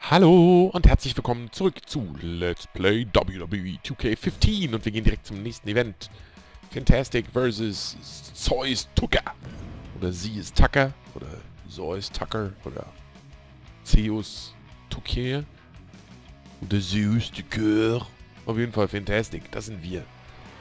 Hallo und herzlich willkommen zurück zu Let's Play WWE 2K15 und wir gehen direkt zum nächsten Event. Fantastic vs. Zeus Tucker. Oder sie ist Tucker. Oder Zeus Tucker. Oder Zeus Tucker. Oder Zeus Tucker. Auf jeden Fall Fantastic. Das sind wir.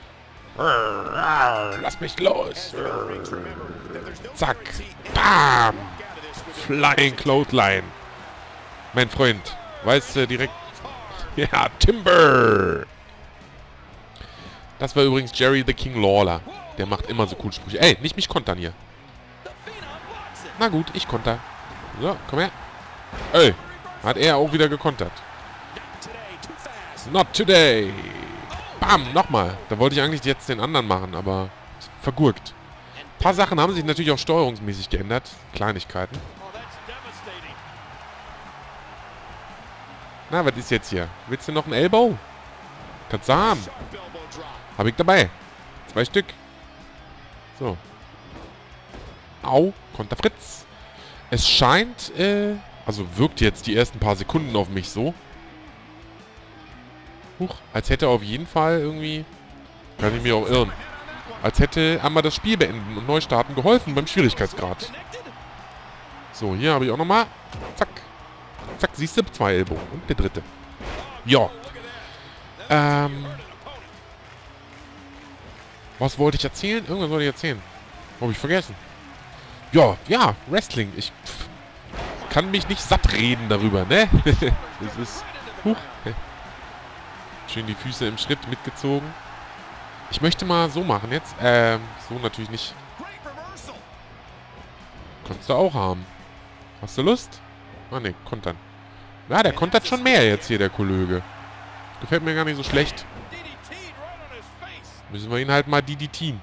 Lass mich los. Zack. Bam. Flying Clothesline. Mein Freund, weißt du direkt... Ja, Timber! Das war übrigens Jerry the King Lawler. Der macht immer so coole Sprüche. Ey, nicht mich kontern hier. Na gut, ich konter. So, komm her. Ey, hat er auch wieder gekontert. Not today! Bam, nochmal. Da wollte ich eigentlich jetzt den anderen machen, aber... vergurkt. Ein paar Sachen haben sich natürlich auch steuerungsmäßig geändert. Kleinigkeiten. Na, was ist jetzt hier? Willst du noch ein Elbow? Kannst du haben. Hab ich dabei. 2 Stück. So. Au. Konter Fritz. Es scheint, also wirkt jetzt die ersten paar Sekunden auf mich so. Huch. Als hätte auf jeden Fall irgendwie... Kann ich mir auch irren. Als hätte einmal das Spiel beenden und neu starten geholfen beim Schwierigkeitsgrad. So, hier habe ich auch nochmal. Zack. Zack, siehst du? 2 Ellbogen. Und der dritte. Ja. Was wollte ich erzählen? Irgendwas wollte ich erzählen. Habe ich vergessen. Ja, Wrestling. Ich kann mich nicht satt reden darüber, ne? Das ist... Huch. Schön die Füße im Schritt mitgezogen. Ich möchte mal so machen jetzt. So natürlich nicht. Kannst du auch haben. Hast du Lust? Ah, ne, kontern. Ja, der kontert schon mehr jetzt hier, der Kollege. Gefällt mir gar nicht so schlecht. Müssen wir ihn halt mal DDTen.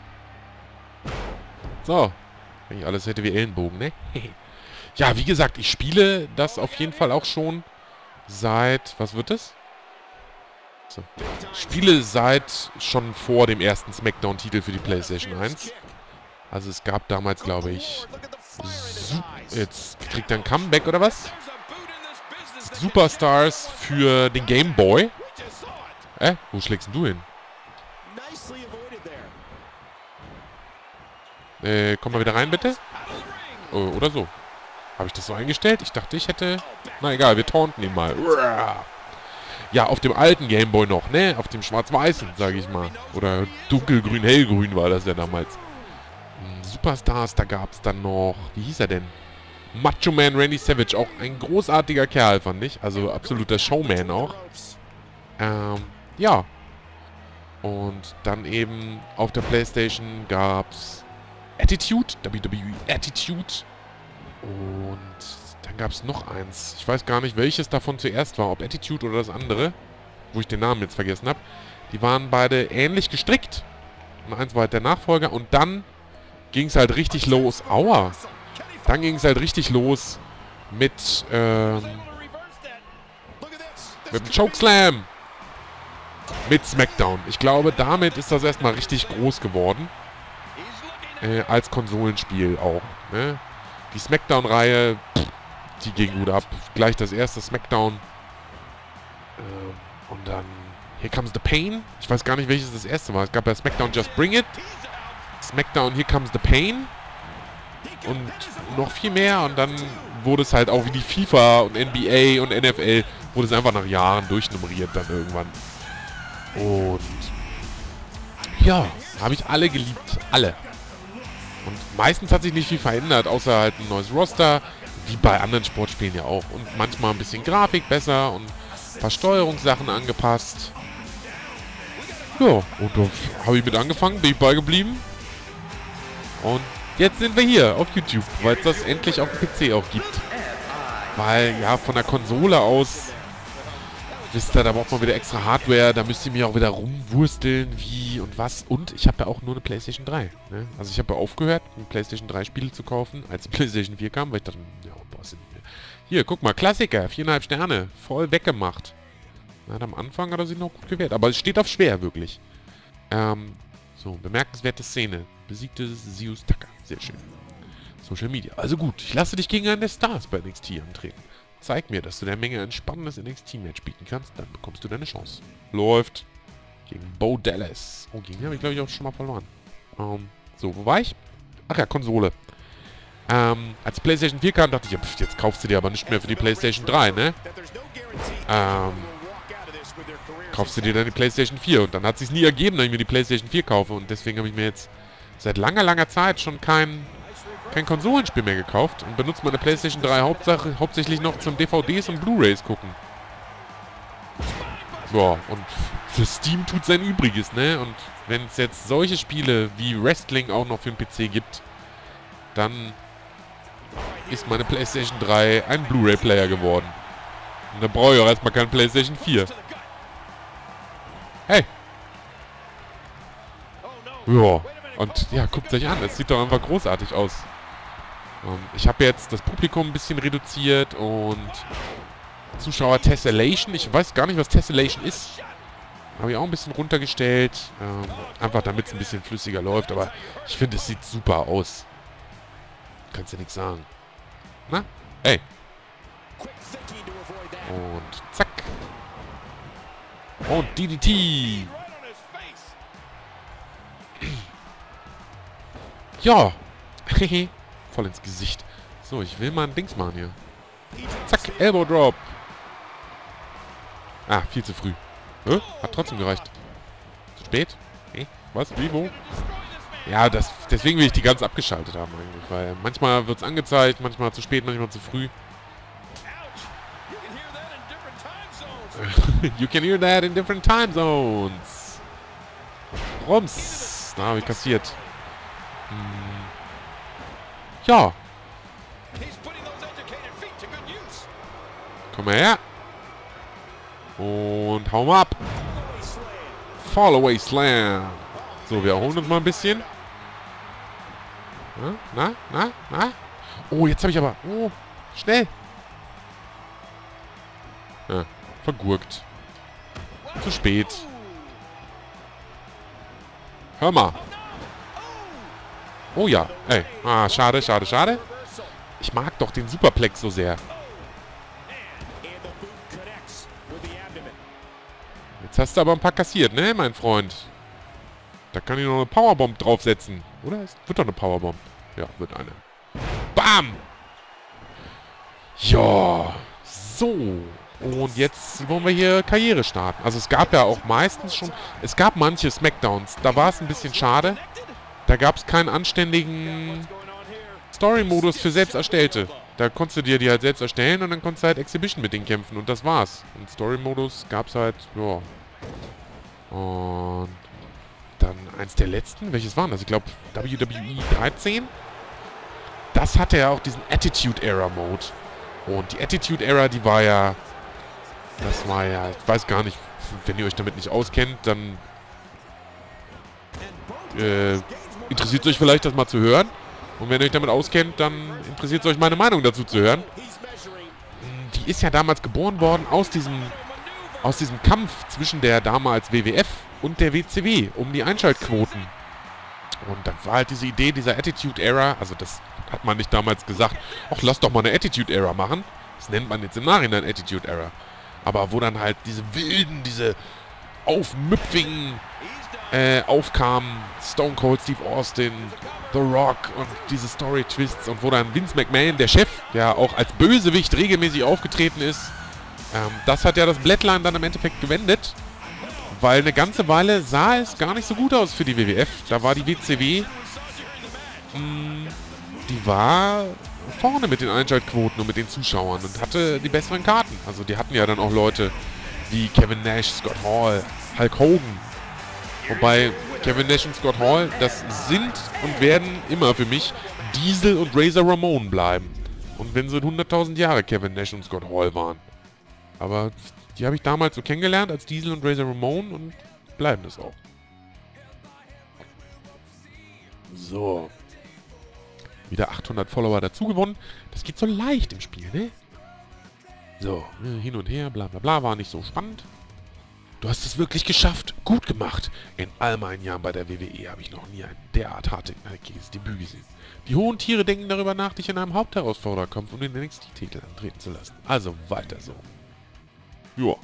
So. Wenn ich alles hätte wie Ellenbogen, ne? Ja, wie gesagt, ich spiele das auf jeden Fall auch schon seit... Was wird das? So. Ich spiele seit schon vor dem ersten Smackdown-Titel für die PlayStation 1. Also es gab damals, glaube ich... Jetzt kriegt er ein Comeback oder was? Superstars für den Game Boy. Wo schlägst du hin? Komm mal wieder rein, bitte. Oder so. Habe ich das so eingestellt? Ich dachte, ich hätte... Na egal, wir taunten ihn mal. Ja, auf dem alten Game Boy noch, ne? Auf dem schwarz-weißen, sage ich mal. Oder dunkelgrün, hellgrün war das ja damals. Superstars, da gab es dann noch... Wie hieß er denn? Macho Man Randy Savage, auch ein großartiger Kerl, fand ich. Also absoluter Showman auch. Ja. Und dann eben auf der PlayStation gab's Attitude, WWE Attitude. Und dann gab es noch eins. Ich weiß gar nicht, welches davon zuerst war. Ob Attitude oder das andere. Wo ich den Namen jetzt vergessen habe. Die waren beide ähnlich gestrickt. Und eins war halt der Nachfolger. Und dann ging es halt richtig los. Aua! Dann ging es halt richtig los mit dem Chokeslam. Mit Smackdown. Ich glaube, damit ist das erstmal richtig groß geworden. Als Konsolenspiel auch. Ne? Die Smackdown-Reihe, die ging gut ab. Gleich das erste Smackdown. Und dann Here Comes the Pain. Ich weiß gar nicht, welches das erste war. Es gab ja Smackdown Just Bring It. Smackdown Here Comes the Pain. Und noch viel mehr. Und dann wurde es halt auch wie die FIFA und NBA und NFL, wurde es einfach nach Jahren durchnummeriert dann irgendwann. Und ja, habe ich alle geliebt. Alle. Und meistens hat sich nicht viel verändert, außer halt ein neues Roster. Wie bei anderen Sportspielen ja auch. Und manchmal ein bisschen Grafik besser und ein paar Steuerungssachen angepasst. Ja, und da habe ich mit angefangen, bin ich beigeblieben. Und jetzt sind wir hier auf YouTube, weil es das endlich auf dem PC auch gibt. Weil, ja, von der Konsole aus, wisst ihr, da braucht man wieder extra Hardware, da müsst ihr mir auch wieder rumwursteln, wie und was. Und ich habe ja auch nur eine PlayStation 3. Ne? Also ich habe ja aufgehört, eine PlayStation 3 Spiele zu kaufen, als die PlayStation 4 kam, weil ich dachte, ja, boah, hier, guck mal, Klassiker, 4,5 Sterne, voll weggemacht. Na, am Anfang hat er sich noch gut gewährt, aber es steht auf schwer, wirklich. So, bemerkenswerte Szene. Besiegte Zeus Tucker. Sehr schön. Social Media. Also gut, ich lasse dich gegen einen der Stars bei NXT antreten. Zeig mir, dass du der Menge ein spannendes NXT-Match bieten kannst, dann bekommst du deine Chance. Läuft. Gegen Bo Dallas. Oh, gegen den habe ich, glaube ich, auch schon mal verloren. So, wo war ich? Ach ja, Konsole. Als PlayStation 4 kam, dachte ich, ja, pf, jetzt kaufst du dir aber nicht mehr für die PlayStation 3, ne? Kaufst du dir dann die PlayStation 4. Und dann hat es sich nie ergeben, dass ich mir die PlayStation 4 kaufe. Und deswegen habe ich mir jetzt seit langer, langer Zeit schon kein Konsolenspiel mehr gekauft. Und benutze meine PlayStation 3 hauptsächlich noch zum DVDs und Blu-Rays gucken. Boah, und für Steam tut sein Übriges, ne? Und wenn es jetzt solche Spiele wie Wrestling auch noch für den PC gibt, dann ist meine PlayStation 3 ein Blu-ray-Player geworden. Und da brauche ich auch erstmal keine PlayStation 4. Hey! Ja, und ja, guckt euch an, es sieht doch einfach großartig aus. Ich habe jetzt das Publikum ein bisschen reduziert und Zuschauer Tessellation. Ich weiß gar nicht, was Tessellation ist. Habe ich auch ein bisschen runtergestellt. Einfach damit es ein bisschen flüssiger läuft. Aber ich finde, es sieht super aus. Kannst ja nichts sagen. Na? Ey. Und zack. Und DDT. Ja. Hehe. Voll ins Gesicht. So, ich will mal ein Dings machen hier. Zack, Elbow Drop. Ah, viel zu früh. Hat trotzdem gereicht. Zu spät? Was? Wie, wo? Ja, deswegen will ich die ganz abgeschaltet haben eigentlich. Weil manchmal wird es angezeigt, manchmal zu spät, manchmal zu früh. You can hear that in different time zones. Rums. Da habe ich kassiert. Ja. Komm mal her. Und hau mal ab. Fallaway Slam. So, wir erholen uns mal ein bisschen. Na? Oh, jetzt habe ich aber... Oh, schnell. Ja, vergurkt. Zu spät. Hör mal. Oh ja. Ey. Ah, schade. Ich mag doch den Superplex so sehr. Jetzt hast du aber ein paar kassiert, ne, mein Freund? Da kann ich noch eine Powerbomb draufsetzen. Oder? Es wird doch eine Powerbomb. Ja, wird eine. Bam! Ja. So. Und jetzt wollen wir hier Karriere starten. Also es gab ja auch meistens schon... Es gab manche Smackdowns. Da war es ein bisschen schade. Da gab es keinen anständigen Story-Modus für Selbsterstellte. Da konntest du dir die halt selbst erstellen und dann konntest du halt Exhibition mit denen kämpfen. Und das war's. Und Story-Modus gab es halt... Ja. Und... Dann eins der letzten. Welches waren das? Ich glaube WWE 13. Das hatte ja auch diesen Attitude Era Mode. Und die Attitude Era, die war ja... Das war ja... Ich weiß gar nicht, wenn ihr euch damit nicht auskennt, dann... interessiert es euch vielleicht, das mal zu hören. Und wenn ihr euch damit auskennt, dann interessiert es euch, meine Meinung dazu zu hören. Die ist ja damals geboren worden aus diesem Kampf zwischen der damals WWF und der WCW um die Einschaltquoten. Und dann war halt diese Idee dieser Attitude Era, also das hat man nicht damals gesagt, ach, lass doch mal eine Attitude Era machen. Das nennt man jetzt im Nachhinein Attitude Era. Aber wo dann halt diese wilden, diese aufmüpfigen aufkamen, Stone Cold Steve Austin, The Rock und diese Story-Twists und wo dann Vince McMahon, der Chef, der auch als Bösewicht regelmäßig aufgetreten ist, das hat ja das Bloodline dann im Endeffekt gewendet, weil eine ganze Weile sah es gar nicht so gut aus für die WWF. Da war die WCW, die war vorne mit den Einschaltquoten und mit den Zuschauern und hatte die besseren Karten. Also die hatten ja dann auch Leute wie Kevin Nash, Scott Hall, Hulk Hogan. Wobei Kevin Nash und Scott Hall, das sind und werden immer für mich Diesel und Razor Ramon bleiben. Und wenn sie 100.000 Jahre Kevin Nash und Scott Hall waren. Aber die habe ich damals so kennengelernt als Diesel und Razor Ramon und bleiben das auch. So. Wieder 800 Follower dazu gewonnen. Das geht so leicht im Spiel, ne? So, hin und her, bla bla bla, war nicht so spannend. Du hast es wirklich geschafft. Gut gemacht. In all meinen Jahren bei der WWE habe ich noch nie ein derart hartnäckiges Debüt gesehen. Die hohen Tiere denken darüber nach, dich in einem Hauptherausfordererkampf um den NXT-Titel antreten zu lassen. Also weiter so. Joa.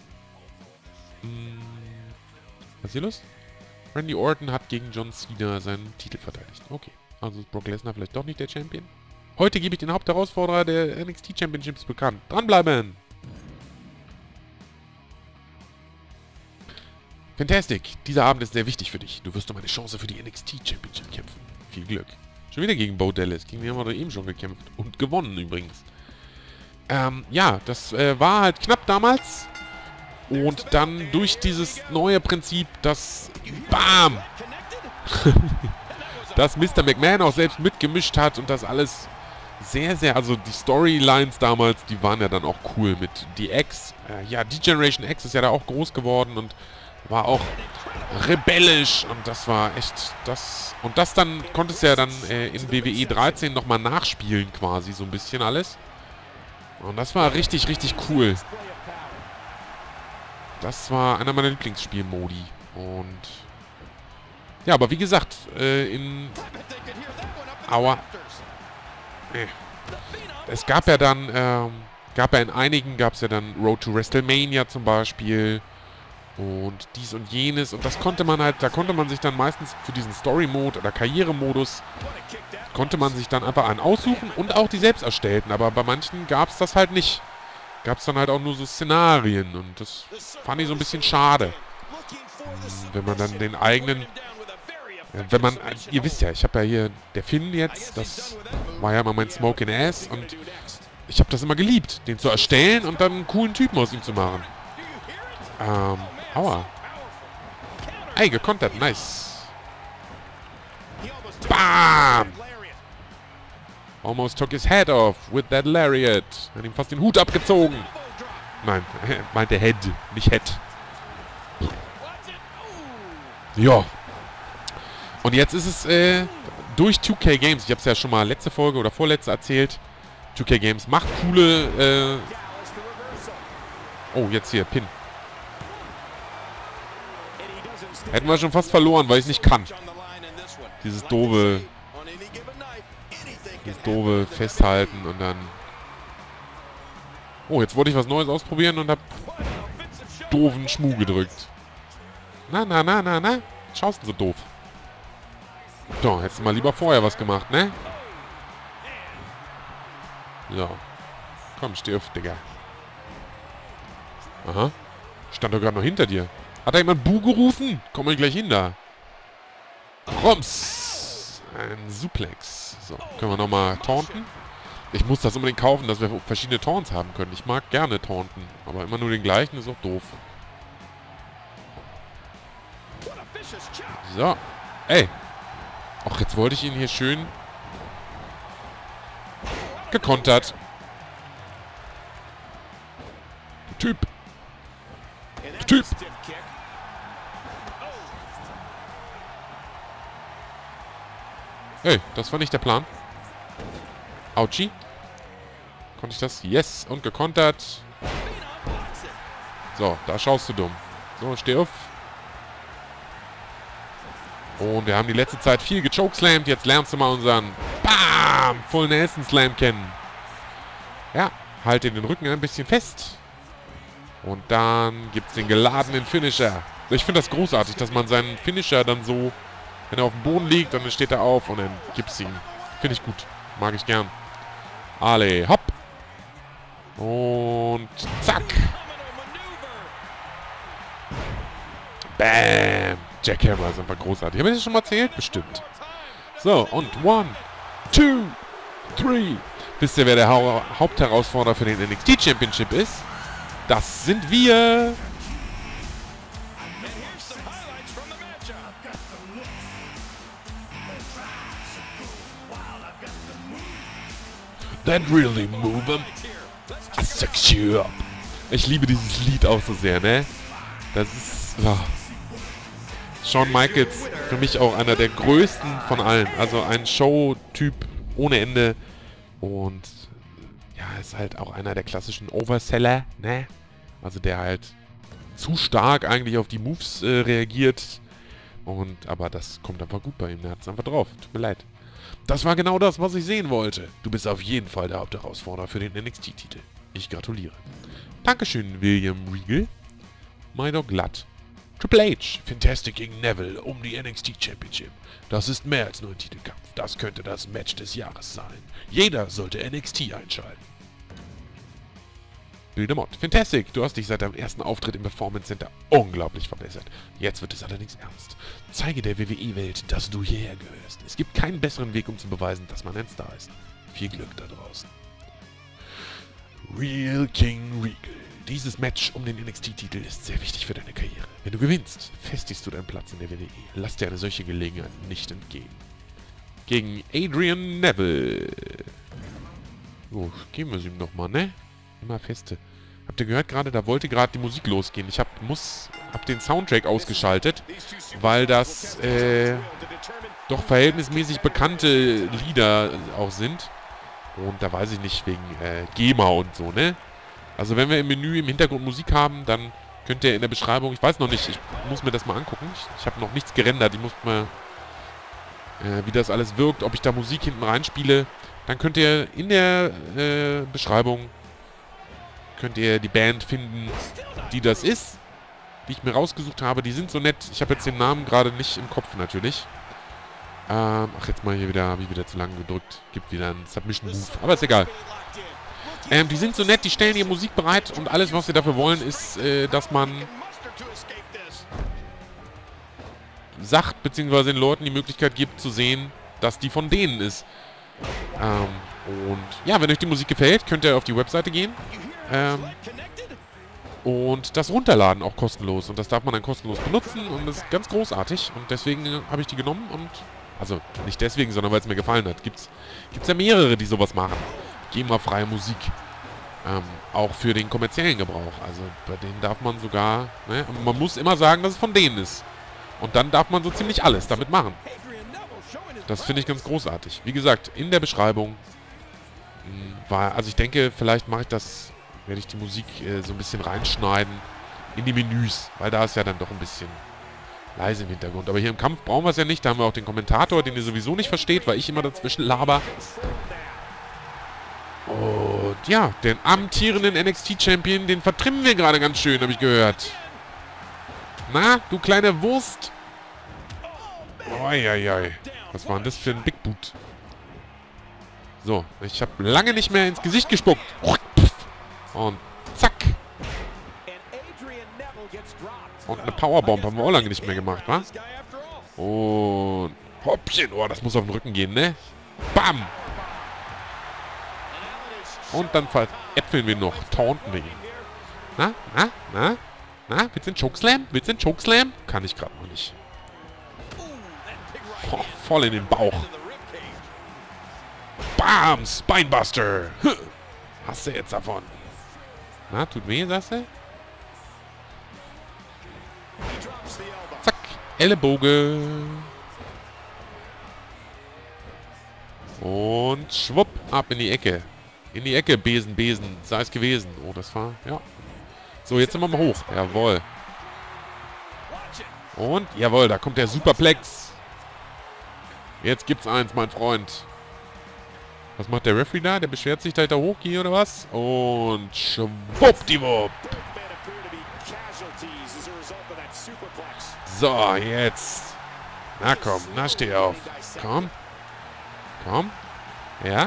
Was ist hier los? Randy Orton hat gegen John Cena seinen Titel verteidigt. Okay, also ist Brock Lesnar vielleicht doch nicht der Champion? Heute gebe ich den Hauptherausforderer der NXT Championships bekannt. Dranbleiben! Fantastic! Dieser Abend ist sehr wichtig für dich. Du wirst um eine Chance für die NXT Championship kämpfen. Viel Glück. Schon wieder gegen Bo Dallas. Gegen den haben wir doch eben schon gekämpft. Und gewonnen übrigens. Ja, das war halt knapp damals. Und dann durch dieses neue Prinzip, das BAM! dass Mr. McMahon auch selbst mitgemischt hat und das alles sehr, sehr, also die Storylines damals, die waren ja dann auch cool mit DX. Ja, D-Generation X ist ja da auch groß geworden und war auch rebellisch und das war echt, und das dann, konntest du ja dann in WWE 13 nochmal nachspielen quasi, so ein bisschen alles. Und das war richtig, richtig cool. Das war einer meiner Lieblingsspielmodi. Und ja, aber wie gesagt, Aua. Es gab ja dann, in einigen gab es ja dann Road to WrestleMania zum Beispiel. Und dies und jenes. Und das konnte man halt, da konnte man sich dann meistens für diesen Story-Mode oder Karrieremodus, konnte man sich dann einfach einen aussuchen und auch die selbst erstellten. Aber bei manchen gab es das halt nicht. Gab es dann halt auch nur so Szenarien. Und das fand ich so ein bisschen schade. Wenn man dann den eigenen... Wenn man... Ihr wisst ja, ich habe ja hier... Der Finn jetzt, das war ja immer mein Smoking Ass. Und ich habe das immer geliebt, den zu erstellen und dann einen coolen Typen aus ihm zu machen. Aua. Ey, gekontert. Nice. Bam! Almost took his head off with that lariat. Hat ihm fast den Hut abgezogen. Nein, meinte Head, nicht Head. Ja. Und jetzt ist es durch 2K Games, ich habe es ja schon mal letzte Folge oder vorletzte erzählt, 2K Games macht coole... Oh, jetzt hier, Pin. Hätten wir schon fast verloren, weil ich es nicht kann. Dieses doofe Festhalten und dann... Oh, jetzt wollte ich was Neues ausprobieren und hab doofen Schmuh gedrückt. Na. Schaust du so doof. So, hättest du mal lieber vorher was gemacht, ne? So. Komm, steh auf, Digga. Aha. Stand doch gerade noch hinter dir. Hat da jemand Buh gerufen? Komm mal gleich hin da. Roms. Ein Suplex. So, können wir nochmal taunten? Ich muss das unbedingt kaufen, dass wir verschiedene Taunts haben können. Ich mag gerne taunten. Aber immer nur den gleichen ist auch doof. So. Ey. Ach, jetzt wollte ich ihn hier schön gekontert. Typ. Typ. Hey, das war nicht der Plan. Autschi. Konnte ich das? Yes. Und gekontert. So, da schaust du dumm. So, steh auf. Und wir haben die letzte Zeit viel gechokeslammt. Jetzt lernst du mal unseren BAM! Full Nelson Slam kennen. Ja, halte den Rücken ein bisschen fest. Und dann gibt es den geladenen Finisher. Ich finde das großartig, dass man seinen Finisher dann so, wenn er auf dem Boden liegt, dann steht er auf und dann gibt's ihn. Finde ich gut. Mag ich gern. Alle, hopp. Und zack. Bam. Jackhammer ist einfach großartig. Habe ich das schon mal erzählt? Bestimmt. So, und 1, 2, 3. Wisst ihr, wer der Hauptherausforderer für den NXT Championship ist? Das sind wir. That really move him. I sex you up. Ich liebe dieses Lied auch so sehr, ne? Das ist... Oh. Shawn Michaels, für mich auch einer der größten von allen. Also ein Show-Typ ohne Ende. Und ja, ist halt auch einer der klassischen Overseller, ne? Also der halt zu stark eigentlich auf die Moves reagiert. Aber das kommt einfach gut bei ihm. Er hat es einfach drauf. Tut mir leid. Das war genau das, was ich sehen wollte. Du bist auf jeden Fall der Hauptherausforderer für den NXT-Titel. Ich gratuliere. Dankeschön, William Regal. Maido glatt. Triple H, Fantastic gegen Neville um die NXT Championship. Das ist mehr als nur ein Titelkampf. Das könnte das Match des Jahres sein. Jeder sollte NXT einschalten. Bildemont, Fantastic, du hast dich seit deinem ersten Auftritt im Performance Center unglaublich verbessert. Jetzt wird es allerdings ernst. Zeige der WWE-Welt, dass du hierher gehörst. Es gibt keinen besseren Weg, um zu beweisen, dass man ein Star ist. Viel Glück da draußen. Real King Regal. Dieses Match um den NXT-Titel ist sehr wichtig für deine Karriere. Wenn du gewinnst, festigst du deinen Platz in der WWE. Lass dir eine solche Gelegenheit nicht entgehen. Gegen Adrian Neville. Oh, geben wir es ihm nochmal, ne? Immer feste. Habt ihr gehört gerade? Da wollte gerade die Musik losgehen. Ich hab den Soundtrack ausgeschaltet, weil das doch verhältnismäßig bekannte Lieder auch sind. Und da weiß ich nicht, wegen GEMA und so, ne? Also wenn wir im Menü im Hintergrund Musik haben, dann könnt ihr in der Beschreibung, ich weiß noch nicht, ich muss mir das mal angucken. Ich habe noch nichts gerendert, ich muss mal, wie das alles wirkt, ob ich da Musik hinten reinspiele. Dann könnt ihr in der Beschreibung, könnt ihr die Band finden, die das ist, die ich mir rausgesucht habe. Die sind so nett, ich habe jetzt den Namen gerade nicht im Kopf natürlich. Ach, jetzt mal hier wieder, habe ich wieder zu lange gedrückt. Gibt wieder einen Submission Move, aber ist egal. Die sind so nett, die stellen ihre Musik bereit und alles, was sie dafür wollen, ist, dass man sagt, beziehungsweise den Leuten die Möglichkeit gibt, zu sehen, dass die von denen ist. Und ja, wenn euch die Musik gefällt, könnt ihr auf die Webseite gehen und das runterladen, auch kostenlos. Und das darf man dann kostenlos benutzen und das ist ganz großartig. Und deswegen habe ich die genommen und, also nicht deswegen, sondern weil es mir gefallen hat. Gibt's ja mehrere, die sowas machen. GEMA-freie Musik. Auch für den kommerziellen Gebrauch. Also bei denen darf man sogar, ne, man muss immer sagen, dass es von denen ist. Und dann darf man so ziemlich alles damit machen. Das finde ich ganz großartig. Wie gesagt, in der Beschreibung also ich denke, vielleicht mache ich das, werde ich die Musik so ein bisschen reinschneiden in die Menüs, weil da ist ja dann doch ein bisschen leise im Hintergrund. Aber hier im Kampf brauchen wir es ja nicht. Da haben wir auch den Kommentator, den ihr sowieso nicht versteht, weil ich immer dazwischen laber. Und ja, den amtierenden NXT-Champion, den vertrimmen wir gerade ganz schön, habe ich gehört. Na, du kleine Wurst. Uiuiui. Was war denn das für ein Big Boot? So, ich habe lange nicht mehr ins Gesicht gespuckt. Und zack. Und eine Powerbomb haben wir auch lange nicht mehr gemacht, wa? Und hoppchen. Oh, das muss auf den Rücken gehen, ne? Bam. Und dann veräpfeln wir noch. Taunten wir ihn. Na? Willst du einen Chokeslam? Willst du einen Chokeslam? Kann ich gerade noch nicht. Oh, voll in den Bauch. Bam! Spinebuster! Hast du jetzt davon? Na, tut weh, sagst du? Zack! Ellenbogen! Und schwupp! Ab in die Ecke. In die Ecke, Besen, Besen. Sei es gewesen. Oh, das war... Ja. So, jetzt sind wir mal hoch. Jawohl. Und, jawohl, da kommt der Superplex. Jetzt gibt's eins, mein Freund. Was macht der Referee da? Der beschwert sich, dass ich da hochgehe oder was? Und schwuppdiwupp. So, jetzt. Na komm, na steh auf. Komm. Komm. Ja.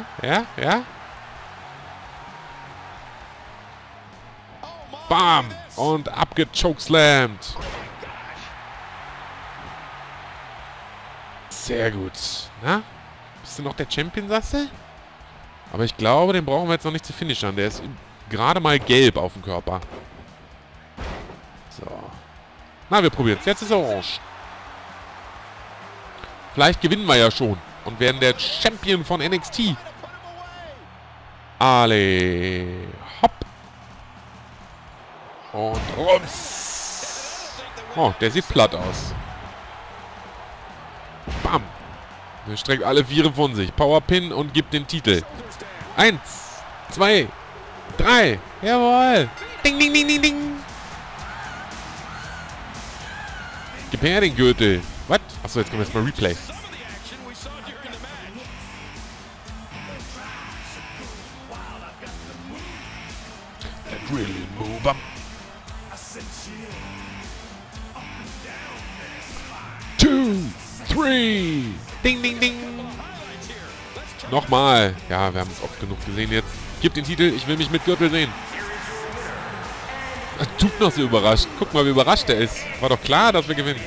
Bam. Und abgechokeslammt. Sehr gut. Na? Bist du noch der Champion, sagst du? Aber ich glaube, den brauchen wir jetzt noch nicht zu finishern. Der ist gerade mal gelb auf dem Körper. So. Na, wir probieren es. Jetzt ist er orange. Vielleicht gewinnen wir ja schon. Und werden der Champion von NXT. Ale. Hopp. Und rums. Oh, der sieht platt aus. Bam. Er streckt alle Viere von sich. Powerpin und gibt den Titel. 1, 2, 3. Jawohl. Ding, ding, ding, ding, ding. Gib her den Gürtel. Was? Achso, jetzt kommen wir erstmal Replay. That really move up. 2, 3. Ding, ding, ding. Nochmal. Ja, wir haben es oft genug gesehen jetzt. Gib den Titel, ich will mich mit Gürtel sehen. Tut noch so überrascht. Guck mal, wie überrascht er ist. War doch klar, dass wir gewinnen.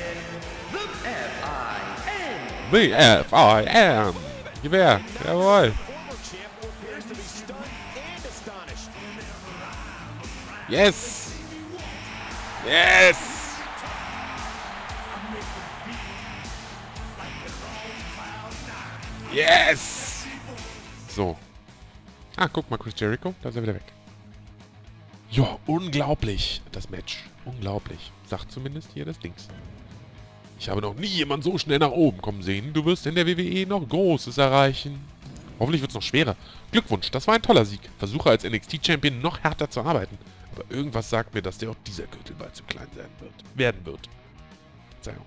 The F-I-M. Gewehr. Jawohl. Yes. Yes. Yes. So. Ah, guck mal, Chris Jericho. Da ist er wieder weg. Ja, unglaublich, das Match. Unglaublich. Sagt zumindest hier das Dings. Ich habe noch nie jemanden so schnell nach oben kommen sehen. Du wirst in der WWE noch Großes erreichen. Hoffentlich wird es noch schwerer. Glückwunsch, das war ein toller Sieg. Versuche als NXT-Champion noch härter zu arbeiten. Aber irgendwas sagt mir, dass dir auch dieser Gürtel bald zu klein werden wird. Verzeihung.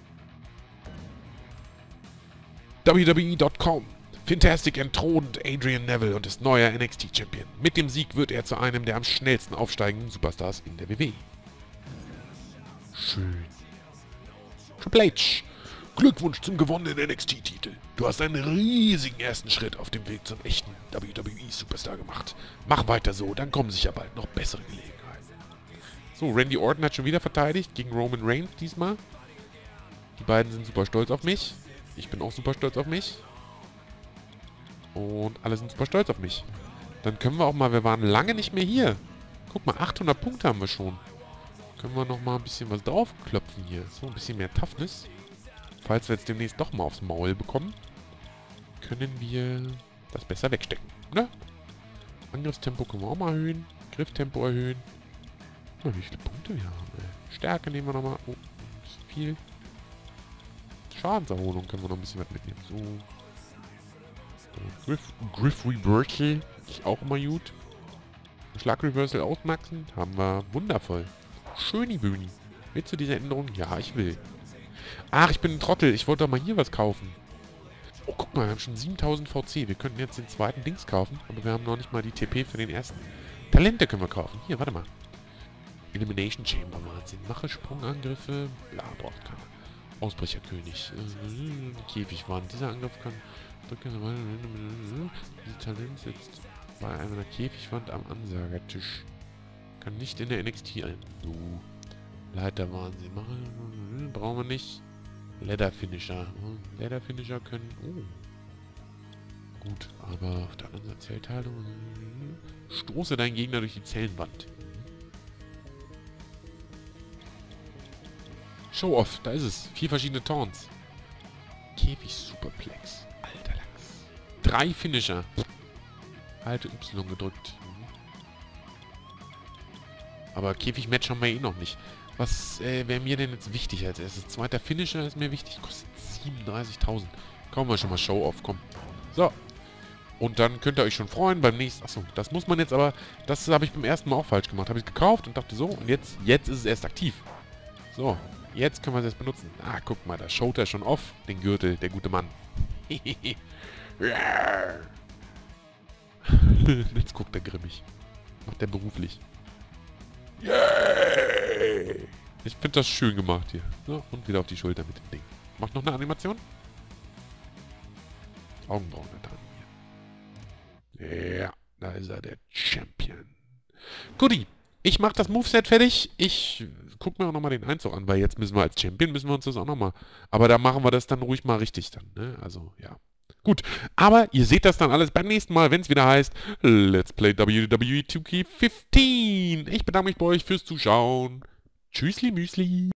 WWE.com. Fantastic entthront Adrian Neville und ist neuer NXT-Champion. Mit dem Sieg wird er zu einem der am schnellsten aufsteigenden Superstars in der WWE. Schön. Triple H. Glückwunsch zum gewonnenen NXT-Titel. Du hast einen riesigen ersten Schritt auf dem Weg zum echten WWE-Superstar gemacht. Mach weiter so, dann kommen sicher bald noch bessere Gelegenheiten. So, Randy Orton hat schon wieder verteidigt gegen Roman Reigns diesmal. Die beiden sind super stolz auf mich. Ich bin auch super stolz auf mich. Und alle sind super stolz auf mich. Dann können wir auch mal, wir waren lange nicht mehr hier. Guck mal, 800 Punkte haben wir schon. Können wir noch mal ein bisschen was draufklopfen hier. So, ein bisschen mehr Toughness. Falls wir jetzt demnächst doch mal aufs Maul bekommen, können wir das besser wegstecken. Ne? Angriffstempo können wir auch mal erhöhen. Grifftempo erhöhen. Guck mal, wie viele Punkte wir haben. Ey. Stärke nehmen wir nochmal. Oh, nicht viel. Schadenserholung können wir noch ein bisschen was mitnehmen. So. Griff Reversal ist auch immer gut. Schlag Reversal ausmaxen. Haben wir. Wundervoll. Schöni Böni. Willst du diese Änderung? Ja, ich will. Ach, ich bin ein Trottel. Ich wollte doch mal hier was kaufen. Oh, guck mal, wir haben schon 7000 VC. Wir könnten jetzt den zweiten Dings kaufen, aber wir haben noch nicht mal die TP für den ersten. Talente können wir kaufen. Hier, warte mal. Elimination Chamber, Wahnsinn. Mache Sprungangriffe. Bla, braucht keiner. Ausbrecherkönig. Käfigwand. Dieser Angriff kann... Die Talent sitzt bei einer Käfigwand am Ansagertisch. Kann nicht in der NXT ein. Leiter Wahnsinn. Brauchen wir nicht. Leather Finisher. Leather Finisher können... Oh. Gut, aber auf der anderen Seite Zellteilung... Stoße deinen Gegner durch die Zellenwand. Show off, da ist es. 4 verschiedene Taunts. Käfig Superplex. Alter Lachs. 3 Finisher. Halte Y gedrückt. Aber Käfig-Match haben wir eh noch nicht. Was wäre mir denn jetzt wichtig als erstes? Zweiter Finisher ist mir wichtig. Kostet 37.000. Kaufen wir schon mal Show-Off, komm. So. Und dann könnt ihr euch schon freuen beim nächsten... Achso, das muss man jetzt aber... Das habe ich beim ersten Mal auch falsch gemacht. Habe ich gekauft und dachte so, und jetzt ist es erst aktiv. So, jetzt können wir es erst benutzen. Ah, guck mal, da schaut er schon off. Den Gürtel, der gute Mann. Jetzt guckt er grimmig. Macht er beruflich. Yay! Ich finde das schön gemacht hier. So, und wieder auf die Schulter mit dem Ding. Macht noch eine Animation? Augenbrauen getan hier. Ja, da ist er, der Champion. Guti, ich mache das Moveset fertig. Ich gucke mir auch nochmal den Einzug an, weil jetzt müssen wir als Champion, müssen wir uns das auch nochmal... Aber da machen wir das dann ruhig mal richtig dann, ne? Also, ja. Gut, aber ihr seht das dann alles beim nächsten Mal, wenn es wieder heißt Let's Play WWE 2K15. Ich bedanke mich bei euch fürs Zuschauen. Tschüssli Müsli.